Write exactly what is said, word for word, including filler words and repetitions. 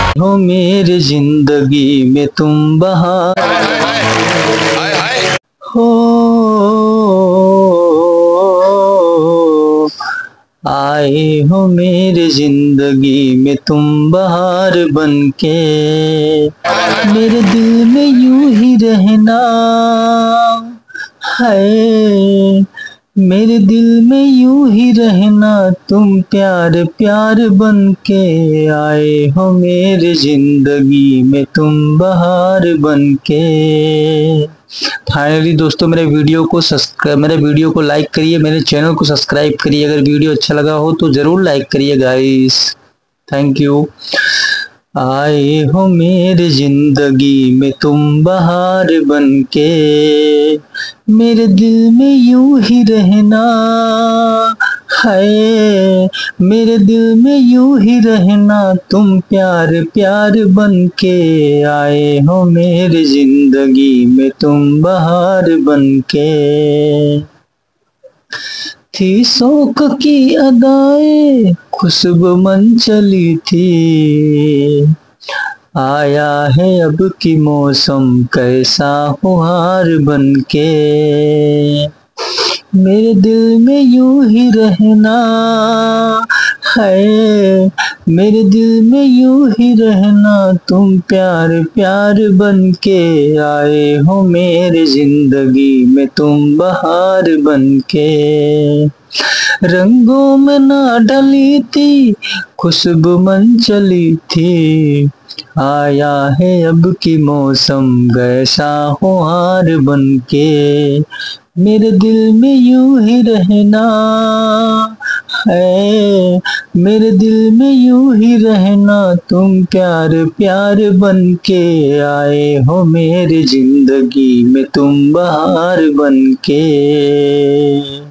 हो मेरी जिंदगी में तुम बहार हो, आए हो मेरी जिंदगी में तुम बहार बनके। मेरे दिल में यूं ही रहना है, मेरे दिल में यूं ही रहना, तुम प्यार प्यार बनके। आए हो मेरी जिंदगी में तुम बहार बनके। फाइनली दोस्तों, मेरे वीडियो को सब्सक्राइब मेरे वीडियो को लाइक करिए, मेरे चैनल को सब्सक्राइब करिए। अगर वीडियो अच्छा लगा हो तो जरूर लाइक करिए गाइस। Thank you. आए हो मेरी जिंदगी में तुम बहार बनके, मेरे दिल में यूं ही रहना है, मेरे दिल में यूं ही रहना, तुम प्यार प्यार बनके। आए हो मेरी जिंदगी में तुम बहार बनके। थी शौक की अदाएं खुशबू मन चली थी, आया है अब की मौसम कैसा फुहार बनके। मेरे दिल में यूं ही रहना है, मेरे दिल में यूं ही रहना, तुम प्यार प्यार बनके। आए हो मेरी जिंदगी में तुम बहार बनके। रंगों में ना ढली थी खुशबू मन चली थी, आया है अब की मौसम कैसा फुहार बनके। मेरे दिल में यूं ही रहना है, मेरे दिल में यूं ही रहना, तुम प्यार प्यार बनके। आए हो मेरी जिंदगी में तुम बहार बनके।